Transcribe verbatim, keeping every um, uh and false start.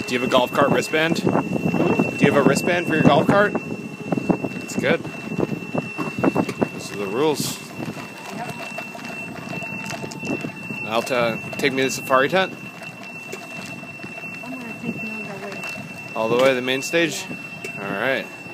Do you have a golf cart wristband? Do you have a wristband for your golf cart? That's good. Those are the rules. Now to take me to the safari tent? I'm gonna take you all the way. All the way to the main stage? Yeah. Alright.